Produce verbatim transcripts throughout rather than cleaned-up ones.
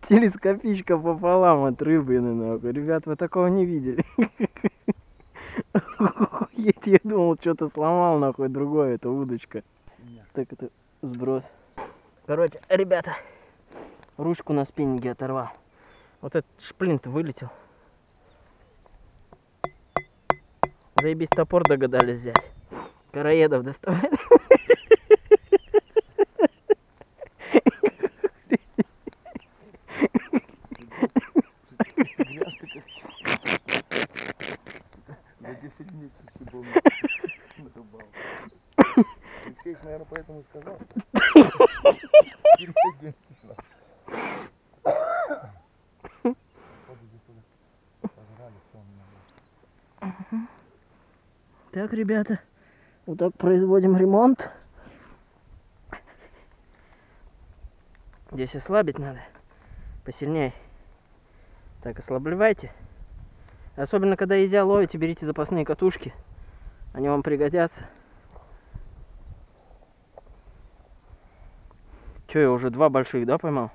Телескопичка пополам от рыбы, нахуй. Ребят, вы такого не видели. Охуеть, я думал, что-то сломал, нахуй, другое, это удочка. Так это сброс. Короче, ребята, ручку на спиннинге оторвал. Вот этот шплинт вылетел. Заебись, топор догадались взять. Короедов доставать. Алексеевич, наверное, поэтому и сказал. Так, ребята, вот так производим ремонт. Здесь ослабить надо посильнее. Так, ослабливайте. Особенно, когда езя ловите, берите запасные катушки. Они вам пригодятся. Че, я уже два больших, да, поймал?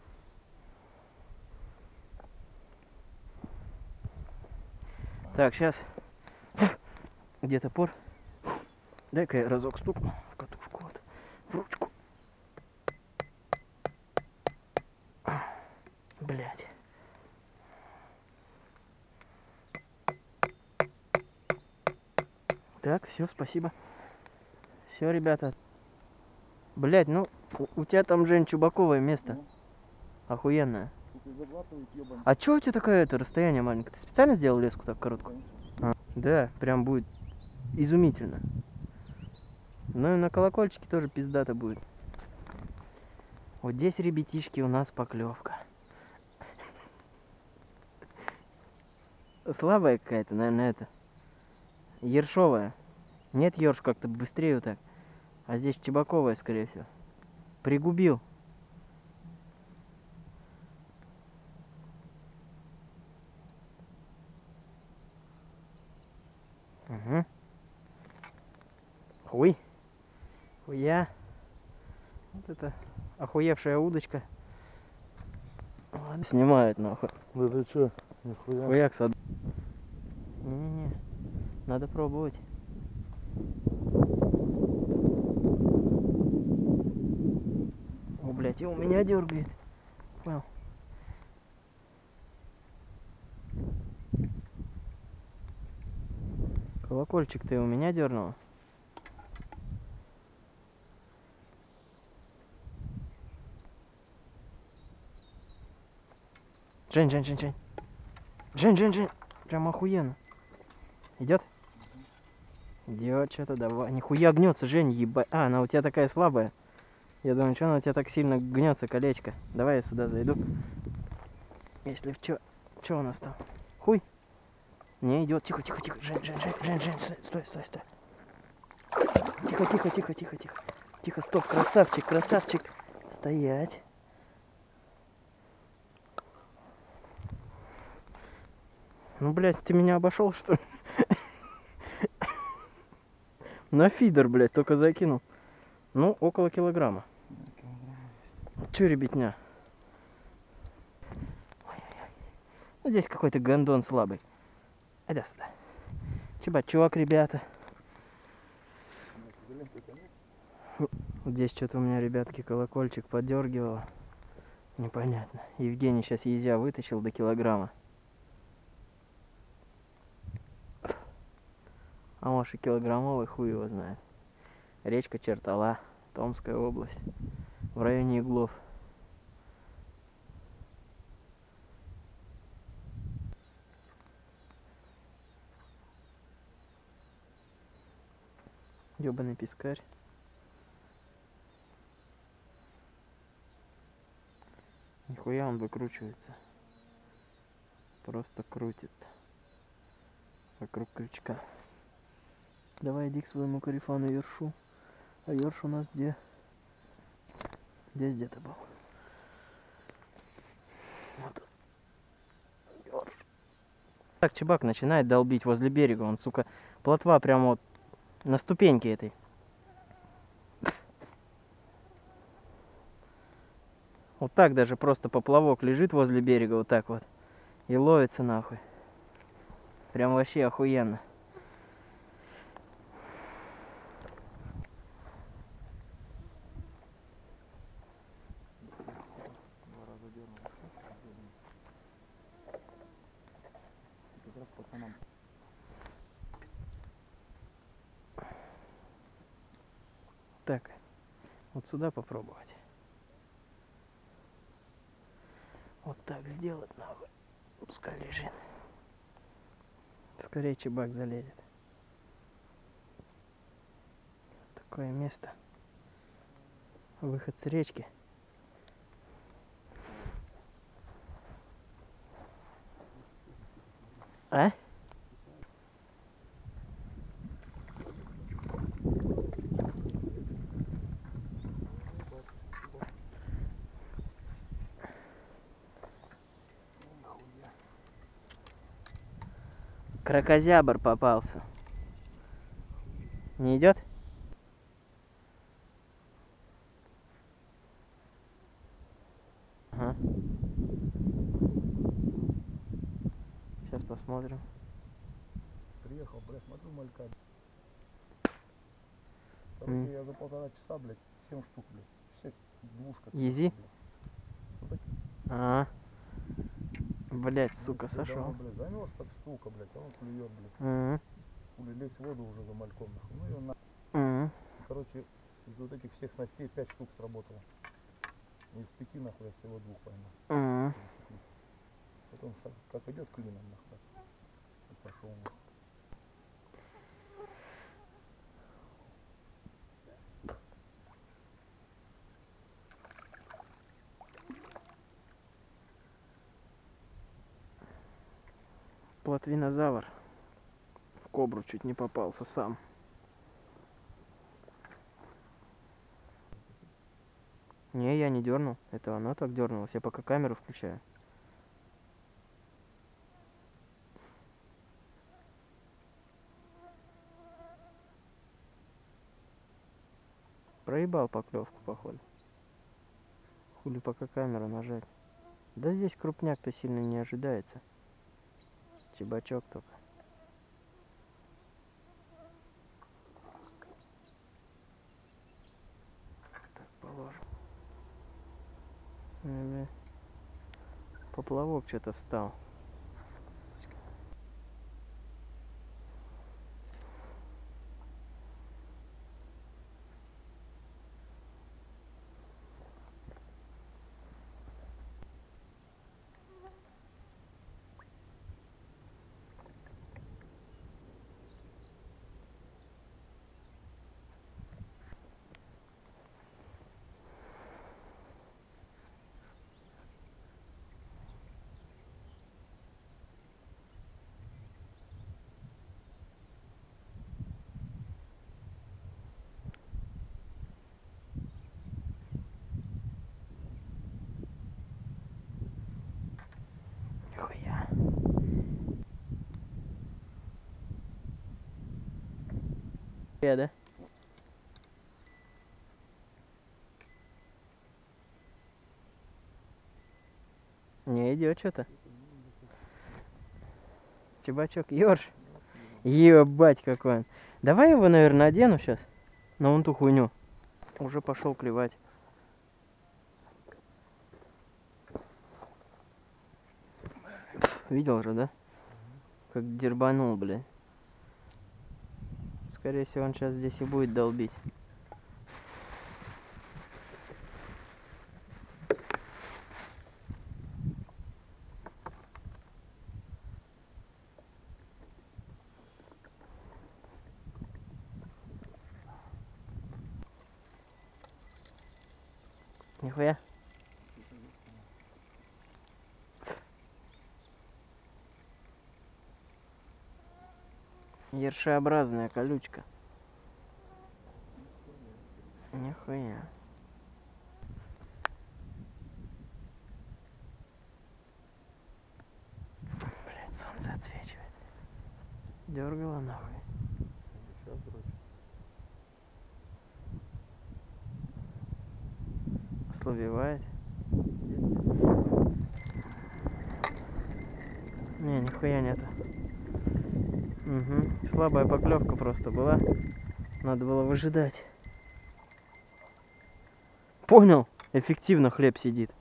Так, сейчас. Где топор? Дай-ка я разок стукну в катушку, вот, в ручку. Блять. Так, все, спасибо. Все, ребята. Блять, ну, у, у тебя там, Жень, чубаковое место. Ну. Охуенное. А чё у тебя такое это расстояние маленькое? Ты специально сделал леску так короткую? А, да, прям будет изумительно. Ну и на колокольчике тоже пиздато будет. Вот здесь, ребятишки, у нас поклевка. Слабая какая-то, наверное, это. Ершовая. Нет, ерш как-то быстрее вот так. А здесь чебаковая, скорее всего. Пригубил. Угу. Хуй. Хуя. Вот это охуевшая удочка. Ладно, снимает нахуй. Да ты чё? Нихуя. Хуяк сад. Не-не-не. Надо пробовать. О, блядь, и у меня дергает. Понял. Колокольчик ты у меня дернул. Жень, Жень, Жень, Жень. Жень, Жень, Жень. Прям охуенно. Идет? Идет что-то, давай. Нихуя гнется, Жень, ебать. А, она у тебя такая слабая. Я думаю, что она у тебя так сильно гнется, колечко. Давай я сюда зайду. Если в чё. Чё у нас там? Хуй? Не идет. Тихо, тихо, тихо. Жень, Жень, Жень, Жень, Жень. Стой, стой, стой. Тихо, тихо, тихо, тихо, тихо. Тихо, стоп, красавчик, красавчик. Стоять. Ну, блядь, ты меня обошел, что ли? На фидер, блядь, только закинул. Ну, около килограмма. Че, ребятня? Ну, здесь какой-то гондон слабый. Иди сюда. Чебачок, ребята. Здесь что-то у меня, ребятки, колокольчик подергивало. Непонятно. Евгений сейчас езя вытащил до килограмма. А может и килограммовый, хуй его знает. Речка Чертала, Томская область, в районе Иглов. Ёбаный пескарь. Нихуя он выкручивается. Просто крутит вокруг крючка. Давай иди к своему корефану ершу. А ерш у нас где? Здесь где-то был. Вот. Ерш. Так чебак начинает долбить возле берега. Он, сука, плотва прямо вот на ступеньке этой. Вот так даже просто поплавок лежит возле берега, вот так вот. И ловится нахуй. Прям вообще охуенно. Два раза дернул. Как раз пацанам. Так, вот сюда попробовать. Вот так сделать нахуй. Пускай лежит. Скорее чебак залезет. Такое место. Выход с речки. А? Кракозябр попался. Не идет? Ага. Сейчас посмотрим. Приехал, блядь, смотрю, малька. М. Короче, я за полтора часа, блядь, семь штук, блядь. Все, двушка. Изи? Вот такие. А. Блять, Ну, сука, ты сошел. давно, блядь, замерз, так штука, блядь, а он клюет, блядь. Угу. Хули лезть в воду уже за мальком, нахуй. Ну и он, Угу. короче, из вот этих всех снастей пять штук сработало. Из пяти, нахуй, я всего двух поймал. Угу. Пересеклись. Потом шаг, как идет клином, нахуй. И пошел, нахуй. Плотвинозавр. В кобру чуть не попался сам. Не, я не дернул. Это она так дернулась. Я пока камеру включаю. Проебал поклевку, походу. Хули пока камеру нажать. Да здесь крупняк-то сильно не ожидается. Чебачок только. Так, положим. Э, Поплавок что-то встал. Сучка. Нихуя. Я, да? Не идет что-то. Чебачок, ёрш. Ебать какой он. Давай его, наверное, одену сейчас. На вон ту хуйню. Уже пошел клевать. Видел же, да? Как дербанул, блядь. Скорее всего, он сейчас здесь и будет долбить. Нихуя. Ершеобразная колючка. Нихуя. Блять, солнце отсвечивает. Дергала нахуй. Сейчас, дрочь. Ослабевает. нихуя нету. Угу. Слабая поклевка просто была. Надо было выжидать. Понял? Эффективно хлеб сидит.